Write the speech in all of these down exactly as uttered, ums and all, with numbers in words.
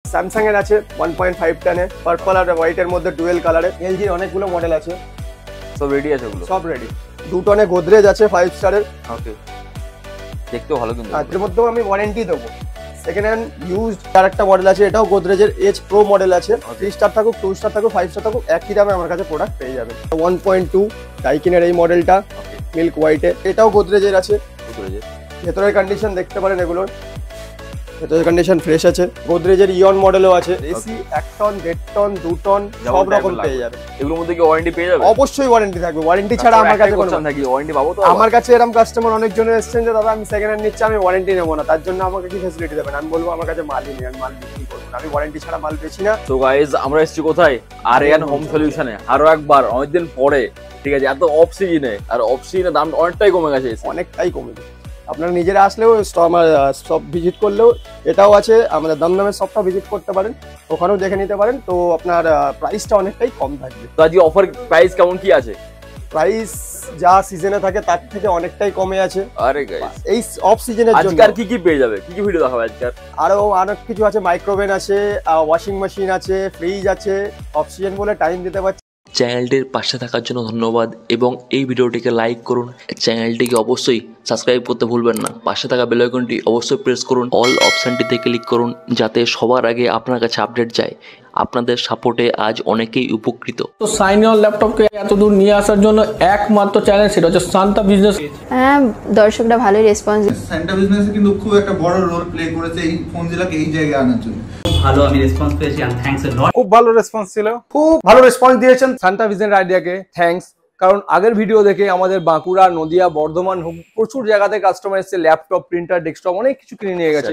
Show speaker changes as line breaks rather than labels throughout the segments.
Samsung এর আছে one point five টানে পার্পল আর হোয়াইট এর মধ্যে ডুয়েল কালারে। এলজির অনেকগুলো মডেল আছে,
সব রেডি আছে ওগুলো,
সব রেডি। দু টনে গোদরেজ আছে ফাইভ স্টারের।
ওকে, দেখতেও ভালো কিন্তু।
এর মধ্যেও আমি ওয়ারেন্টি দেবো। সেকেন্ড হ্যান্ড ইউজড আর একটা মডেল আছে, এটাও গোদরেজের এজ প্রো মডেল আছে। থ্রি স্টার থাকুক, টু স্টার থাকুক, ফাইভ স্টার থাকুক, একই দামে আমার কাছে প্রোডাক্ট পেয়ে যাবে। ওয়ান পয়েন্ট টু ডাইকিনের এই মডেলটা মিল্ক হোয়াইটে, এটাও গোদরেজের আছে। ভেতরের কন্ডিশন দেখতে পারেন, এগুলোর ভেতরের কন্ডিশন ফ্রেশ আছে। গোদরেজের ইয়ন মডেলও আছে, এসি এক টন, দেড় টন, দু টন সব রকম পেয়ে যাবে।
এগুলোর মধ্যে কি ওয়ারেন্টি পেয়ে যাবে?
অবশ্যই ওয়ারেন্টি থাকবে। ওয়ারেন্টি ছাড়া আমার কাছে কোনো
নাকি ওয়ারেন্টি পাবো তো?
আমার কাছে এরকম কাস্টমার অনেকজনের এসেছেন যে দাদা আমি সেকেন্ড হ্যান্ড নিচ্ছি, আমি ওয়ারেন্টি নেবো না, তার জন্য আমাকে কি ফ্যাসিলিটি দেবেন? আমি বলবো আমার কাছে মালই নেই, আমি মাল বিক্রি করবো না, আমি ওয়ারেন্টি ছাড়া মাল বেচি না।
তো গাইস, আমরা এসেছি কোথায়? আরিয়ান হোম সলিউশনে। আরো একবার অনেকদিন পরে, ঠিক আছে, এত অফ সিজনে, আর অফ সিজনে দাম অনেকটাই কমে গেছে,
অনেকটাই কমে গেছে। আপনারা নিজেরা আসলেও আমার শপ ভিজিট করলেও এটাও আছে, আমাদের দমদমের শপটা ভিজিট করতে পারেন, ওখানেও দেখে নিতে পারেন। তো আপনার প্রাইসটা অনেকটাই কম থাকবে।
তো আজকে অফার প্রাইস কেমন কি আছে?
প্রাইস যা সিজনে থাকে তার থেকে অনেকটাই কমে আছে।
আরে গাইস,
এই অফ সিজনের জন্য
আজকে আর কি কি পেয়ে যাবে? কি কি ভিডিও দেখাবে আজকে?
আরো অনেক কিছু আছে, মাইক্রোওভেন আছে, ওয়াশিং মেশিন আছে, ফ্রিজ আছে। অফ সিজন বলে টাইম দিতে পারছি।
চ্যানেলটির পাশে থাকার জন্য ধন্যবাদ এবং এই ভিডিওটিকে লাইক করুন। চ্যানেলটিকে অবশ্যই সাবস্ক্রাইব করতে ভুলবেন না। পাশে থাকা বেল আইকনটি অবশ্যই প্রেস করুন। অল অপশনটিতে ক্লিক করুন যাতে সবার আগে আপনার কাছে আপডেট যায়। আপনাদের সাপোর্টে আজ অনেকেই উপকৃত।
তো সাইন অন ল্যাপটপকে এত দূর নিয়ে আসার জন্য একমাত্র চ্যানেল, সেটা হচ্ছে শান্তা বিজনেস।
হ্যাঁ, দর্শকরা ভালোই রেসপন্স।
শান্তা বিজনেসে কিন্তু খুব একটা বড় রোল প্লে করেছে এই ফোনজিলাকে এই জায়গায় আনার জন্য।
ভালো আমি রেসপন্স পেয়েছি, এন্ড থ্যাঙ্কস এ লট।
খুব ভালো রেসপন্স ছিল,
খুব ভালো রেসপন্স দিয়েছেন শান্তা ভিশনের আইডিয়াকে, থ্যাঙ্কস। কারণ আগের ভিডিও দেখে আমাদের বাঁকুড়া, নদিয়া, বর্ধমান প্রচুর জায়গাতে কাস্টমার এসেছে, ল্যাপটপ, প্রিন্টার, ডেস্কটপ অনেক কিছু কিনে নিয়ে গেছে।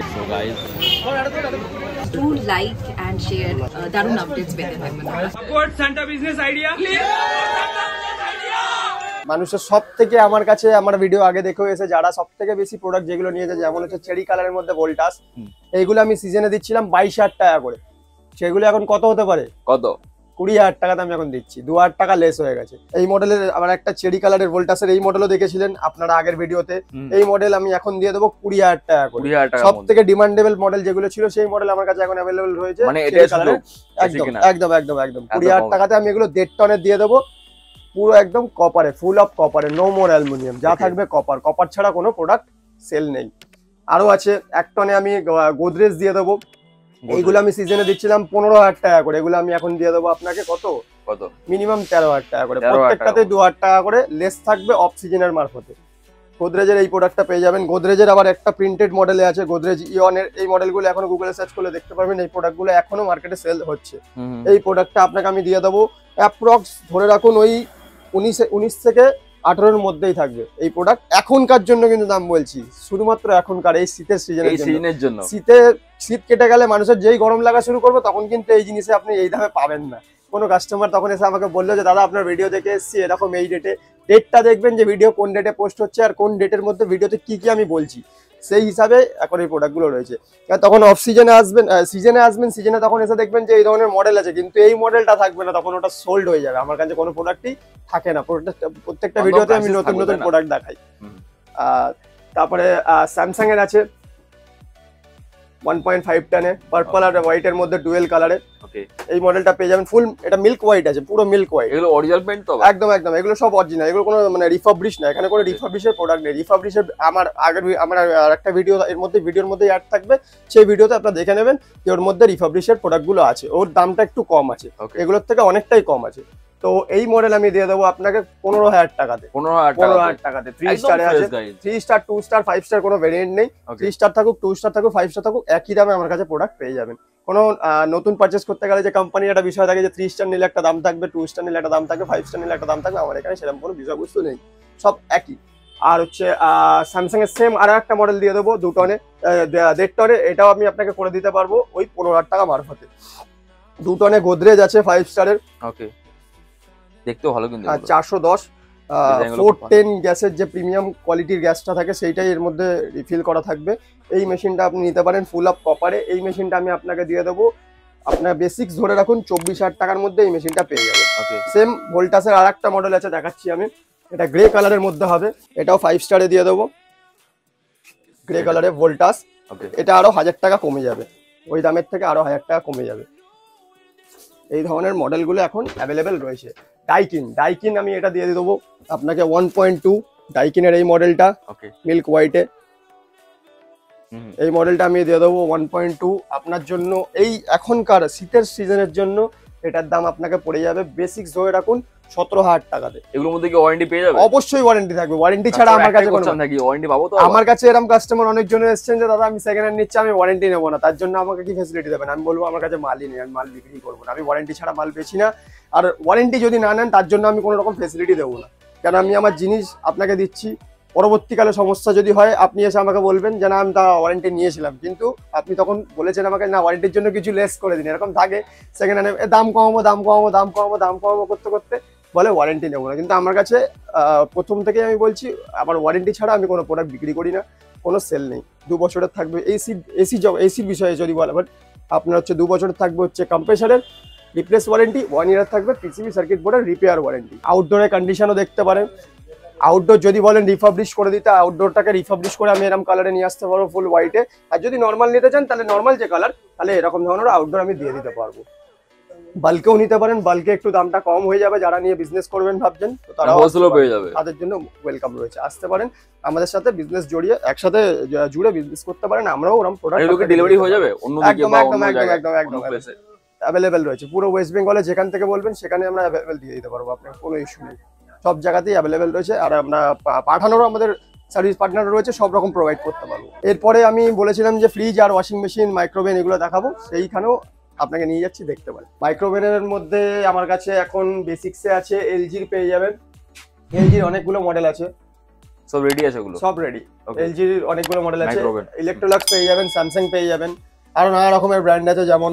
টু লাইক এন্ড শেয়ার, দারুণ আপডেটস পেতে থাকবেন।
Support Shanta business idea.
মানুষের সব থেকে আমার কাছে আমার ভিডিও আগে দেখেও এসে যারা সব থেকে বেশি প্রোডাক্ট যেগুলো নিয়েছে, যেমন হচ্ছে চেরি কালারের মধ্যে ভোল্টাস, এইগুলো আমি সিজনে দিচ্ছিলাম বাইশ হাজার টাকা করে। সেগুলো এখন কত হতে পারে?
কত?
কুড়ি হাজার টাকাতে আমি এখন দিচ্ছি, দু হাজার টাকা লেস হয়ে গেছে। এই মডেলের আবার একটা চেরি কালারের ভোল্টাসের এই মডেলও দেখেছিলেন আপনারা আগের ভিডিওতে। এই মডেল আমি এখন দিয়ে দেবো কুড়ি হাজার টাকা করে। সব থেকে ডিমান্ডেবল মডেল যেগুলো ছিল সেই মডেল আমার কাছে এখন অ্যাভেলেবল হয়েছে। একদম একদম একদম একদম কুড়ি হাজার টাকাতে আমি এগুলো দেড় টনের দিয়ে দেবো, পুরো একদম কপারে, ফুল অফ কপারে, নো মোর অ্যালুমিনিয়াম, যা থাকবে কপার। কপার ছাড়া কোনো প্রোডাক্ট সেল নেই। আরো আছে এক টনে আমি গোদরেজ দিয়ে দেবো। এইগুলো আমি সিজনে দিচ্ছিলাম পনেরো হাজার টাকা করে, এগুলো আমি এখন দিয়ে দেবো আপনাকে কত
কত
মিনিমাম তেরো হাজার টাকা করে। প্রত্যেকটাতে দু হাজার টাকা করে লেস থাকবে অফ সিজনের মারফতে। গোদরেজের এই প্রোডাক্টটা পেয়ে যাবেন। গোদরেজের আবার একটা প্রিন্টেড মডেলে আছে, গোদরেজ ইয়নের। এই মডেলগুলো এখনো গুগলে সার্চ করলে দেখতে পারবেন, এই প্রোডাক্টগুলো এখনো মার্কেটে সেল হচ্ছে। এই প্রোডাক্টটা আপনাকে আমি দিয়ে দেবো অ্যাপ্রক্স ধরে রাখুন ওই উনিশ উনিশ থেকে আঠারোর মধ্যেই থাকবে এই প্রোডাক্ট। এখনকার জন্য কিন্তু দাম বলছি, শুধুমাত্র এখনকার এই শীতের সিজনের জন্য। শীতে শীত কেটে গেলে মানুষের যেই গরম লাগা শুরু করবে তখন কিন্তু এই জিনিসে আপনি এই দামে পাবেন না। কোনো কাস্টমার তখন এসে আমাকে বললো যে দাদা আপনার ভিডিও দেখে এসেছি এরকম এই ডেটে, ডেটটা দেখবেন যে ভিডিও কোন ডেটে পোস্ট হচ্ছে আর কোন ডেটের মধ্যে ভিডিওতে কি কি আমি বলছি, সেই হিসাবে এখন এই প্রোডাক্টগুলো রয়েছে। তখন অফ সিজনে আসবেন, সিজনে আসবেন সিজনে তখন এসে দেখবেন যে এই ধরনের মডেল আছে, কিন্তু এই মডেলটা থাকবে না, তখন ওটা সোল্ড হয়ে যাবে। আমার কাছে কোনো প্রোডাক্টই থাকে না, প্রত্যেকটা ভিডিওতে আমি নতুন নতুন প্রোডাক্ট দেখাই। তারপরে স্যামসাং এর আছে ওয়ান পয়েন্ট ফাইভ টানে পার্পল আর হোয়াইট এর মধ্যে ডুয়েল কালারে। এই মডেলটা পেয়ে যাবেন ফুল, এটা মিল্ক হোয়াইট আছে, পুরো মিল্ক হোয়াইট।
এগুলো অরিজিনাল পেইন্ট তো? একদম
একদম, এগুলো সব অরিজিনাল, এগুলো কোনো মানে রিফাবলিশ না, এখানে কোনো রিফাবলিশের প্রোডাক্ট নেই। রিফাবলিশের আমার আগের আমার আরেকটা ভিডিও এর মধ্যে ভিডিওর মধ্যে অ্যাড থাকবে, সেই ভিডিওতে আপনারা দেখে নেবেন যে ওর মধ্যে রিফাবলিশের প্রোডাক্টগুলো আছে, ওর দামটা একটু কম আছে, এগুলোর থেকে অনেকটাই কম আছে। তো এই মডেল আমি দিয়ে দেবো আপনাকে পনেরো হাজার টাকাতে।
পনেরো হাজার টাকাতে
থ্রি স্টারে আছে, three star, two star, five star কোনো ভেরিয়েন্ট নেই। থ্রি স্টার থাকুক, টু স্টার থাকুক, ফাইভ স্টার থাকুক, একই দামে আমার কাছে প্রোডাক্ট পেয়ে যাবেন। কোনো নতুন পারচেস করতে গেলে যে কোম্পানির একটা বিষয় থাকে যে থ্রি স্টার নিলে একটা দাম থাকবে, টু স্টার নিলে একটা দাম থাকবে, ফাইভ স্টার নিলে একটা দাম থাকবে, আমার এখানে সেরকম কোনো বিষয়বস্তু নেই, সব একই। আর হচ্ছে স্যামসাং এর সেম আর একটা মডেল দিয়ে দেবো দু টনে, দেড় টনে, এটাও আমি আপনাকে করে দিতে পারবো ওই পনেরো হাজার টাকা মারফতে। দু টনে গোদরেজ আছে ফাইভ স্টারের,
ওকে, দেখতেও ভালো কিন্তু।
চারশো দশ ফোর টেন গ্যাসের যে প্রিমিয়াম কোয়ালিটির গ্যাসটা থাকে সেইটাই এর মধ্যে রিফিল করা থাকবে। এই মেশিনটা আপনি নিতে পারেন ফুল অফ কপারে। এই মেশিনটা আমি আপনাকে দিয়ে দেবো, আপনার বেসিক্স ধরে রাখুন চব্বিশ হাজার টাকার মধ্যে এই মেশিনটা পেয়ে যাবেন। সেম ভোল্টাসের আর একটা মডেল আছে, দেখাচ্ছি আমি, এটা গ্রে কালারের মধ্যে হবে, এটাও ফাইভ স্টারে দিয়ে দেবো, গ্রে কালারে ভোল্টাস। এটা আরো হাজার টাকা কমে যাবে, ওই দামের থেকে আরো হাজার টাকা কমে যাবে। এই ধরনের মডেলগুলো এখন অ্যাভেলেবেল রয়েছে। ডাইকিন ডাইকিন আমি এটা দিয়ে দেবো আপনাকে ওয়ান পয়েন্ট টু ডাইকিনের এই মডেলটা
ওকে
মিল্ক হোয়াইটে, এই মডেলটা আমি দিয়ে দেবো ওয়ান পয়েন্ট টু আপনার জন্য। এই এখনকার শীতের সিজনের জন্য এটার দাম আপনাকে পড়ে যাবে বেসিক্স ধরে রাখুন সতেরো হাজার টাকাতে।
এগুলোর মধ্যে কি ওয়ারেন্টি পেয়ে যাবে?
অবশ্যই ওয়ারেন্টি থাকবে, ওয়ারেন্টি ছাড়া আমার কাছে কোনো
নাকি ওয়ারেন্টি পাবো তো?
আমার কাছে এরকম কাস্টমার অনেকজনের এসেছেন যে দাদা আমি সেকেন্ড হ্যান্ড নিচ্ছি, আমি ওয়ারেন্টি নেবো না, তার জন্য আমাকে কি ফ্যাসিলিটি দেবেন? আমি বলবো আমার কাছে মালই নেই, আমি মাল বিক্রি করবো না, আমি ওয়ারেন্টি ছাড়া মাল বেচি না। আর ওয়ারেন্টি যদি না নেন তার জন্য আমি কোনো রকম ফ্যাসিলিটি দেবো না, কারণ আমি আমার জিনিস আপনাকে দিচ্ছি, পরবর্তীকালে সমস্যা যদি হয় আপনি এসে আমাকে বলবেন যে না আমি তা ওয়ারেন্টি নিয়েছিলাম, কিন্তু আপনি তখন বলেছেন আমাকে না ওয়ারেন্টির জন্য কিছু লেস করে দিন, এরকম থাকে। সেকেন্ড হ্যান্ডে দাম কমাবো দাম কমাবো দাম কমাবো দাম কমাবো করতে করতে বলে ওয়ারেন্টি নেবো না, কিন্তু আমার কাছে প্রথম থেকে আমি বলছি আমার ওয়ারেন্টি ছাড়া আমি কোনো প্রোডাক্ট বিক্রি করি না, কোনো সেল নেই। দু বছরের থাকবে এসি এসি এসির বিষয়ে যদি বলা আপনার হচ্ছে দু বছরের থাকবে হচ্ছে কম্প্রেসারের রিপ্লেস ওয়ারেন্টি, ওয়ান ইয়ার থাকবে পিসিবি সার্কিট বোর্ডের রিপেয়ার ওয়ারেন্টি। আউটডোরের কন্ডিশনও দেখতে পারেন, আউটডোর যদি বলেন রিফাবলিশ করে দিতে আউটডোরটাকে রিফাবলিশ করে আমি এরকম কালারে নিয়ে আসতে পারবো ফুল হোয়াইটে, আর যদি নর্মাল নিতে চান তাহলে নর্মাল যে কালার তাহলে এরকম ধরনের আউটডোর আমি দিয়ে দিতে পারবো। বাল্কেও নিতে পারেন, বাল্কে একটু দামটা কম হয়ে যাবে, যারা নিয়ে বিজনেস করবেন ভাবছেন তো তারা
হোলসেলও পেয়ে যাবে,
তাদের জন্য ওয়েলকাম রয়েছে, আসতে পারেন আমাদের সাথে বিজনেস জড়িয়ে একসাথে জুড়ে বিজনেস করতে পারেন। আমরাও ওরকম প্রোডাক্ট
ডেলিভারি হয়ে যাবে অন্য দিকে
একদম
বা
একদম
অন্য
একদম
জায়গায়
একদম একদম অ্যাভেলেবেল রয়েছে পুরো ওয়েস্ট বেঙ্গলে, যেখান থেকে বলবেন সেখানে আমরা অ্যাভেলেবেল দিয়ে দিতে পারবো, আপনার কোনো ইস্যু নেই, সব জায়গাতেই অ্যাভেলেবেল রয়েছে। আর আমরা পাঠানোরও আমাদের সার্ভিস পার্টনার রয়েছে, সব রকম প্রোভাইড করতে পারবো। এরপরে আমি বলেছিলাম যে ফ্রিজ আর ওয়াশিং মেশিন মাইক্রোওভেন এগুলো দেখাবো, সেইখানেও আপনাকে নিয়ে যাচ্ছি, দেখতে পারেন। মাইক্রোওভেনের মধ্যে আমার কাছে এখন বেসিক্সে আছে এলজির পেয়ে যাবেন, এলজির অনেকগুলো মডেল আছে,
সব রেডি আছে ওগুলো,
সব রেডি। এলজির অনেকগুলো মডেল আছে, ইলেকট্রোলাক্স পেয়ে যাবেন, স্যামসাং পেয়ে যাবেন, আরো নানা রকমের ব্র্যান্ড আছে, যেমন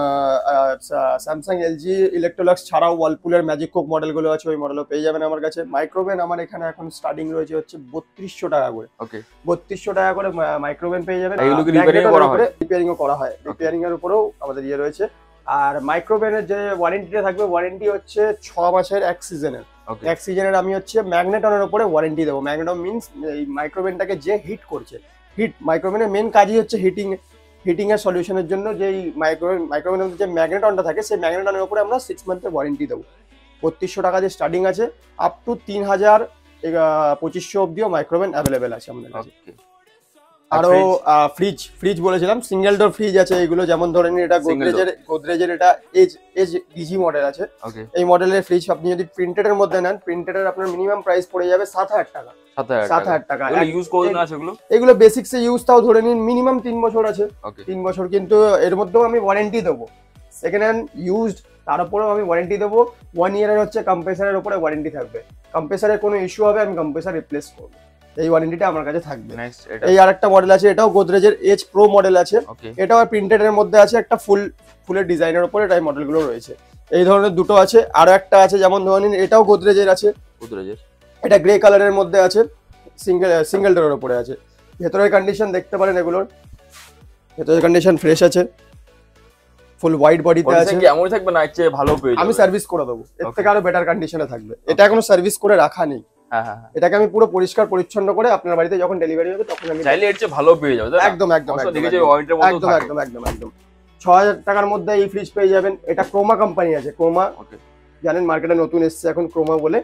স্যামসাং এলজি ইলেকট্রোলাক্স ছাড়াও ওয়ালপুলের ম্যাজিক কুক মডেলগুলো আছে, ওই মডেলও পেয়ে যাবেন আমার কাছে। মাইক্রোওভেন আমার এখানে এখন স্টার্টিং রয়েছে হচ্ছে বত্রিশশো টাকা করে,
ওকে
বত্রিশশো টাকা করে মাইক্রোওভেন পেয়ে যাবেন।
রিপেয়ারিং করা হয়,
রিপেয়ারিং করা হয়, রিপেয়ারিং এর উপরেও আমাদের ইয়ে রয়েছে। আর মাইক্রোওভেনের যে ওয়ারেন্টিটা থাকবে, ওয়ারেন্টি হচ্ছে ছ মাসের এক সিজনের, এক সিজনের আমি হচ্ছে ম্যাগনেটনের উপরে ওয়ারেন্টি দেবো। ম্যাগনেটন মিনস এই মাইক্রোওভেনটাকে যে হিট করছে, হিট মাইক্রোওভেনের মেন কাজই হচ্ছে হিটিং, হিটিং এর সলিউশনের জন্য যেই মাইক্রোওভেন মাইক্রোওভেনের যে ম্যাগনেটনটা থাকে সেই ম্যাগনেটনের উপরে আমরা সিক্স মান্থের ওয়ারেন্টি দেবো। বত্রিশশো টাকা যে স্টার্টিং আছে, আপ টু তিন হাজার পঁচিশশো অব্দিও মাইক্রোওভেন অ্যাভেলেবেল আছে আমাদের কাছে। আরো ফ্রিজ ফ্রিজ বলেছিলাম, সিঙ্গেল ডোর ফ্রিজ আছে এগুলো, যেমন ধরে নিন এটা গোদরেজের গোদরেজের এটা এজ এজ ডিজি মডেল আছে, এই মডেলের ফ্রিজ আপনি যদি প্রিন্টেড এর মধ্যে নেন, প্রিন্টেড এর আপনার মিনিমাম প্রাইস পড়ে যাবে সাত হাজার টাকা, সাত হাজার টাকা।
ইউজ কতদিন আছে এগুলো?
এগুলো বেসিক্স এ ইউজ তাও ধরে নিন মিনিমাম তিন বছর আছে, তিন বছর, কিন্তু এর মধ্যেও আমি ওয়ারেন্টি দেবো। সেকেন্ড হ্যান্ড ইউজড তার উপরেও আমি ওয়ারেন্টি দেবো, ওয়ান ইয়ারের হচ্ছে কম্প্রেসারের উপরে ওয়ারেন্টি থাকবে, কম্প্রেসারের কোনো ইস্যু হবে আমি কম্প্রেসার রিপ্লেস করবো, এই ওয়ারেন্টিটা আমার কাছে থাকবে। এই আরেকটা মডেল আছে, এটাও গোদরেজের এজ প্রো মডেল আছে, এটাও প্রিন্টেড এর মধ্যে আছে, একটা ফুল ফুলের ডিজাইনের উপরে এটাই মডেলগুলো রয়েছে। এই ধরনের দুটো আছে, আরো একটা আছে যেমন ধরে নিন এটাও গোদরেজের আছে, গোদরেজের এটা গ্রে কালারের মধ্যে আছে, সিঙ্গেল সিঙ্গেল ডোরের উপরে আছে। ভেতরের কন্ডিশন দেখতে পারেন, এগুলোর ভেতরের কন্ডিশন ফ্রেশ আছে, ফুল হোয়াইট বডিতে আছে,
এমনই থাকবে না, চেয়ে ভালো পেয়ে যাবে,
আমি সার্ভিস করে দেবো, এর থেকে আরো বেটার কন্ডিশনে থাকবে। এটা এখনো সার্ভিস করে রাখা নেই, এটাকে আমি পুরো পরিষ্কার পরিচ্ছন্ন করে আপনার বাড়িতে যখন ডেলিভারি হবে তখন আমি
চাইলে এর চেয়ে ভালো পেয়ে যাবে,
একদম একদম একদম একদম একদম একদম ছ হাজার টাকার মধ্যে এই ফ্রিজ পেয়ে যাবেন। এটা ক্রোমা কোম্পানি আছে, ক্রোমা জানেন মার্কেটে নতুন এসছে এখন ক্রোমা বলে,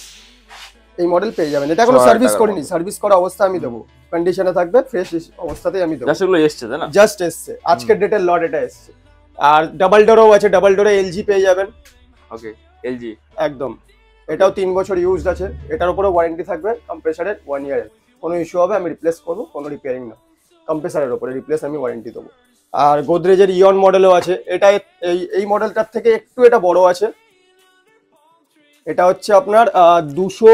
এই মডেল পেয়ে যাবেন। এটা কোনো সার্ভিস করিনি, সার্ভিস করা অবস্থা আমি দেবো, কন্ডিশনে থাকবে, ফ্রেশ অবস্থাতেই আমি দেবো,
জাস্ট এগুলো এসছে তাই না,
জাস্ট এসছে আজকের ডেটের লট এটা এসছে। আর ডাবল ডোরও আছে, ডাবল ডোরে এলজি পেয়ে যাবেন,
ওকে এলজি
একদম, এটাও তিন বছর ইউজড আছে, এটার উপরে ওয়ারেন্টি থাকবে কম্প্রেসারের ওয়ান ইয়ারের, কোনো ইস্যু হবে আমি রিপ্লেস করবো, কোনো রিপেয়ারিং না, কম্প্রেসারের উপরে রিপ্লেস আমি ওয়ারেন্টি দেবো। আর গোদরেজের ইয়ন মডেলও আছে, এটা এই এই মডেলটার থেকে একটু এটা বড় আছে, এটা হচ্ছে আপনার দুশো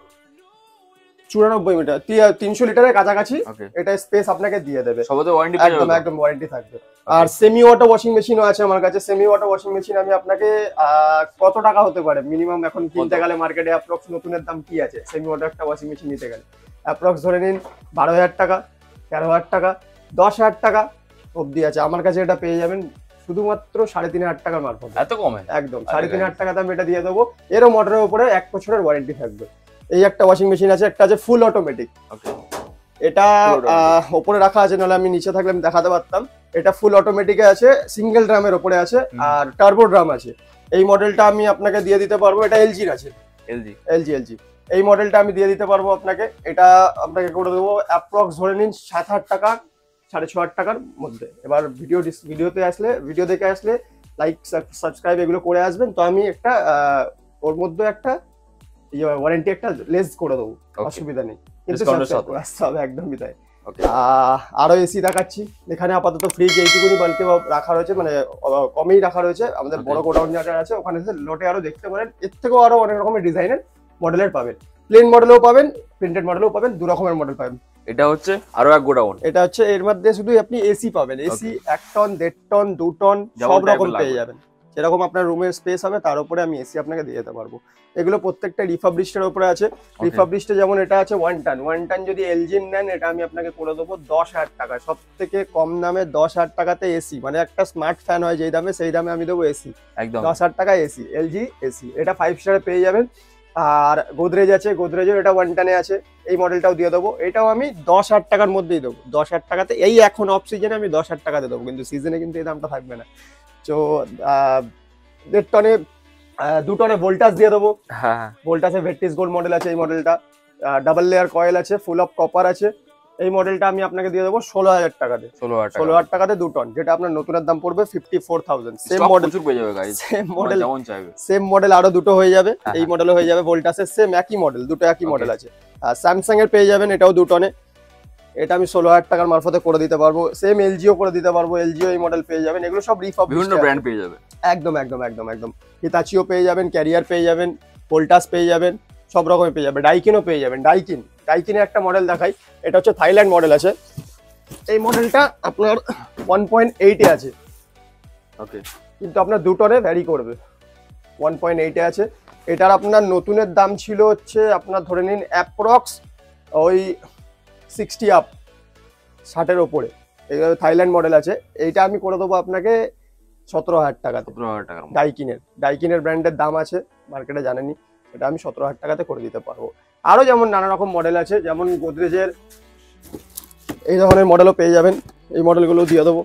চুরানব্বই মিটার তিনশো লিটারের কাছাকাছি, এটা স্পেস আপনাকে দিয়ে দেবে, একদম একদম ওয়ারেন্টি থাকবে। আর সেমি অটো ওয়াশিং মেশিনও আছে আমার কাছে, সেমি অটো ওয়াশিং মেশিন আমি আপনাকে কত টাকা হতে পারে মিনিমাম এখন কিনতে গেলে মার্কেটে অ্যাপ্রক্স নতুনের দাম কি আছে সেমি অটো একটা ওয়াশিং মেশিন নিতে গেলে অ্যাপ্রক্স ধরে নিন বারো হাজার টাকা, তেরো হাজার টাকা, দশ হাজার টাকা অবধি আছে আমার কাছে। এটা পেয়ে যাবেন শুধুমাত্র সাড়ে তিন হাজার টাকার মারফত,
এত কমে?
একদম সাড়ে তিন হাজার টাকা দাম এটা দিয়ে দেবো, এরও মোটরের উপরে এক বছরের ওয়ারেন্টি থাকবে। এই একটা ওয়াশিং মেশিন আছে, একটা আছে ফুল অটোমেটিক, এটা ওপরে রাখা আছে, নাহলে আমি নিচে থাকলে আমি দেখাতে পারতাম। এটা ফুল অটোমেটিকে আছে, সিঙ্গেল ড্রামের ওপরে আছে আর টার্বো ড্রাম আছে। এই মডেলটা আমি আপনাকে দিয়ে দিতে পারবো, এটা এলজির আছে,
এলজি
এলজি এলজি এই মডেলটা আমি দিয়ে দিতে পারবো আপনাকে। এটা আপনাকে করে দেবো অ্যাপ্রক্স ধরে নিন সাত আট টাকা, সাড়ে ছ আট টাকার মধ্যে। এবার ভিডিও ভিডিওতে আসলে, ভিডিও দেখে আসলে লাইক সাবস্ক্রাইব এগুলো করে আসবেন, তো আমি একটা ওর মধ্যে একটা ওয়ারেন্টি একটা লেস করে দেবো, অসুবিধা নেই, কিন্তু আসতে হবে একদমই তাই। আরো এসি দেখাচ্ছি, এখানে আপাতত ফ্রিজ এইটুকুনি বালকে রাখা রয়েছে, মানে কমেই রাখা রয়েছে। আমাদের বড় গোডাউন জায়গা আছে, ওখানে লটে আরো দেখতে পারেন, এর থেকেও আরো অনেক রকমের ডিজাইনের মডেলের পাবেন, প্লেন মডেলও পাবেন, প্রিন্টেড মডেলও পাবেন, দু রকমের মডেল পাবেন।
এটা হচ্ছে আরো এক গোডাউন,
এটা হচ্ছে এর মধ্যে শুধু আপনি এসি পাবেন, এসি এক টন দেড় টন দু টন সব রকম পেয়ে যাবেন। যেরকম আপনার রুমের স্পেস হবে তার উপরে আমি এসি আপনাকে দিয়ে দিতে পারবো। এগুলো প্রত্যেকটা রিফাবলিশডের উপরে আছে। রিফাবলিশডে যেমন এটা আছে ওয়ান টান, ওয়ান টান যদি এলজি নেন এটা আমি আপনাকে করে দেবো দশ হাজার টাকা, সব থেকে কম দামে দশ হাজার টাকাতে এসি, মানে একটা স্মার্ট ফ্যান হয় যেই দামে সেই দামে আমি দেবো এসি,
একদম
দশ হাজার টাকা এসি, এলজি এসি। এটা ফাইভ স্টারে পেয়ে যাবেন। আর গোদরেজ আছে, গোদরেজের এটা ওয়ান টানে আছে, এই মডেলটাও দিয়ে দেবো। এটাও আমি দশ হাজার টাকার মধ্যেই দেবো, দশ হাজার টাকাতে। এই এখন অফ সিজনে আমি দশ হাজার টাকাতে দেবো, কিন্তু সিজনে কিন্তু এই দামটা থাকবে না। তো দেড় টনে দু টনে ভোল্টাস দিয়ে দেবো।
হ্যাঁ,
ভোল্টাসে ভেট্টিস গোল্ড মডেল আছে, এই মডেলটা ডাবল লেয়ার কয়েল আছে, ফুল অফ কপার আছে। এই মডেলটা আমি আপনাকে দিয়ে দেবো ষোলো হাজার টাকাতে, ষোলো হাজার টাকাতে দু টন, যেটা আপনার নতুনের দাম পড়বে fifty four thousand. Same model same model same model আরো দুটো হয়ে যাবে, এই মডেলও হয়ে যাবে ভোল্টাসের, সেম একই মডেল, দুটো একই মডেল আছে। আর স্যামসাং এর পেয়ে যাবেন, এটাও দু টনে, এটা আমি ষোলো হাজার টাকার মারফতে করে দিতে পারবো। সেম এলজিও করে দিতে পারবো, এলজিও এই মডেল পেয়ে যাবেন। এগুলো সব রিফাব,
বিভিন্ন ব্র্যান্ড পেয়ে যাবে,
একদম একদম একদম একদম। হিতাচিও পেয়ে যাবেন, ক্যারিয়ার পেয়ে যাবেন, ভোল্টাস পেয়ে যাবেন, সব রকমের পেয়ে যাবেন। ডাইকিনও পেয়ে যাবেন, ডাইকিন ডাইকিনের একটা মডেল দেখাই, এটা হচ্ছে থাইল্যান্ড মডেল আছে। এই মডেলটা আপনার ওয়ান পয়েন্ট এইটে আছে,
ওকে,
কিন্তু আপনার দু টনে ভ্যারি করবে। ওয়ান পয়েন্ট এইটে আছে, এটার আপনার নতুনের দাম ছিল হচ্ছে আপনার ধরে নিন অ্যাপ্রক্স ওই সিক্সটি আপ, ষাটের ওপরে। এইভাবে থাইল্যান্ড মডেল আছে, এইটা আমি করে দেবো আপনাকে সতেরো হাজার টাকাতে,
সতেরো হাজার টাকা।
ডাইকিনের ডাইকিনের ব্র্যান্ডের দাম আছে মার্কেটে জানেনি, এটা আমি সতেরো হাজার টাকাতে করে দিতে পারবো। আরো যেমন নানা রকম মডেল আছে, যেমন গোদরেজের এই ধরনের মডেলও পেয়ে যাবেন, এই মডেলগুলো দিয়ে দেবো।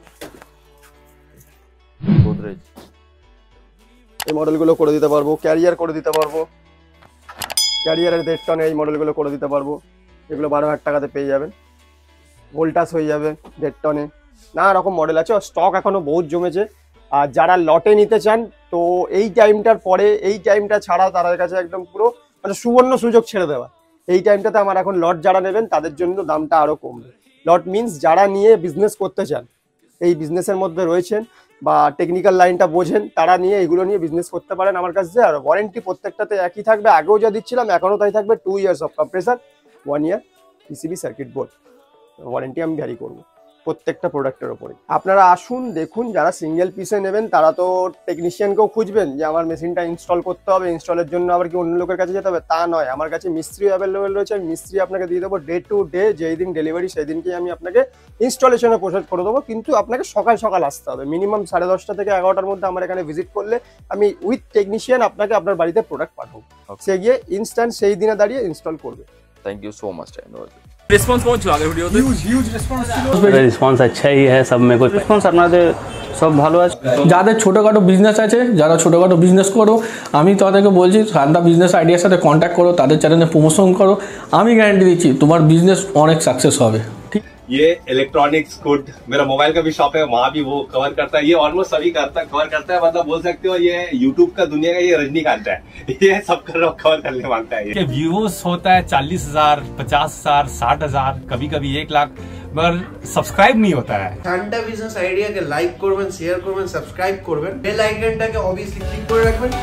গোদরেজ
এই মডেলগুলো করে দিতে পারবো, ক্যারিয়ার করে দিতে পারবো, ক্যারিয়ারের দেড় টনে এই মডেলগুলো করে দিতে পারবো, এগুলো বারো হাজার টাকাতে পেয়ে যাবেন। ভোল্টাস হয়ে যাবে দেড় টনে, নানা রকম মডেল আছে, স্টক এখনো বহুত জমেছে। আর যারা লটে নিতে চান, তো এই টাইমটার পরে, এই টাইমটা ছাড়া তাদের কাছে একদম পুরো মানে সুবর্ণ সুযোগ ছেড়ে দেওয়া। এই টাইমটাতে আমার এখন লট যারা নেবেন তাদের জন্য দামটা আরো কমবে। লট মিনস যারা নিয়ে বিজনেস করতে চান, এই বিজনেসের মধ্যে রয়েছেন বা টেকনিক্যাল লাইনটা বোঝেন, তারা নিয়ে এগুলো নিয়ে বিজনেস করতে পারেন আমার কাছে। আর ওয়ারেন্টি প্রত্যেকটাতে একই থাকবে, আগেও যা দিচ্ছিলাম এখনও তাই থাকবে। Two years of compressor, one year PCB circuit board, warranty আমি ভ্যারি করবো প্রত্যেকটা প্রোডাক্টের ওপরে। আপনারা আসুন, দেখুন, যারা সিঙ্গেল পিসে নেবেন তারা তো টেকনিশিয়ানকেও খুঁজবেন যে আমার মেশিনটা ইনস্টল করতে হবে, ইনস্টলের জন্য আবার কি অন্য লোকের কাছে যেতে হবে, তা নয়। আমার কাছে মিস্ত্রি অ্যাভেলেবেল রয়েছে, আমি মিস্ত্রি আপনাকে দিয়ে দেবো ডে টু ডে, যেই দিন ডেলিভারি সেই দিনকেই আমি আপনাকে ইনস্টলেশনে প্রসেস করে দেবো। কিন্তু আপনাকে সকাল সকাল আসতে হবে, মিনিমাম সাড়ে দশটা থেকে এগারোটার মধ্যে আমার এখানে ভিজিট করলে আমি উইথ টেকনিশিয়ান আপনাকে আপনার বাড়িতে প্রোডাক্ট পাঠাবো, সে গিয়ে ইনস্ট্যান্ট সেই দিনে দাঁড়িয়ে ইনস্টল করবে।
Thank you so much.
Response পৌঁছ আগে ভিডিওতে হিউজ হিউজ রেসপন্স ছিল,
রেসপন্স আচ্ছাই হ্যাঁ, সব में कोई রেসপন্স আপনাদের সব ভালো আছে।
যাদের ছোটোখাটো বিজনেস আছে, যারা ছোটোখাটো বিজনেস করো, আমি তাদেরকে বলছি শান্তা বিজনেস আইডিয়ার সাথে কন্ট্যাক্ট করো, তাদের চ্যানেলে প্রমোশন করো, আমি গ্যারান্টি দিচ্ছি তোমার বিজনেস অনেক সাকসেস হবে। ঠিক,
ये इलेक्ट्रॉनिक्स गुड, मेरा मोबाइल का भी शॉप है, वहाँ भी वो कवर करता है। ये ऑलमोस्ट सभी करता कवर करता है, मतलब बोल सकते हो ये यूट्यूब का दुनिया का ये रजनीकांत है, ये सब कवर करने मांगता है। ये व्यूज होता है चालीस हजार पचास हजार साठ हजार कभी कभी एक लाख, मगर सब्सक्राइब नहीं होता है।
শান্তা বিজনেস আইডিয়াকে লাইক করবেন, শেয়ার করবেন, সাবস্ক্রাইব করবেন, বেল আইকনটাকে অবভিয়াসলি ক্লিক করে রাখবেন।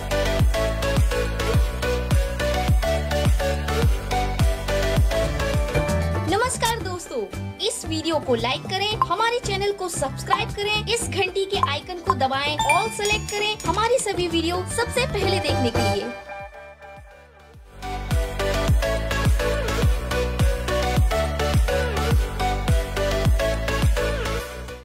नमस्कार दोस्तों, इस वीडियो को लाइक करें, हमारे चैनल को सब्सक्राइब करें, इस घंटी के आइकन को दबाएं, ऑल सेलेक्ट करें हमारी सभी वीडियो सबसे पहले देखने के लिए।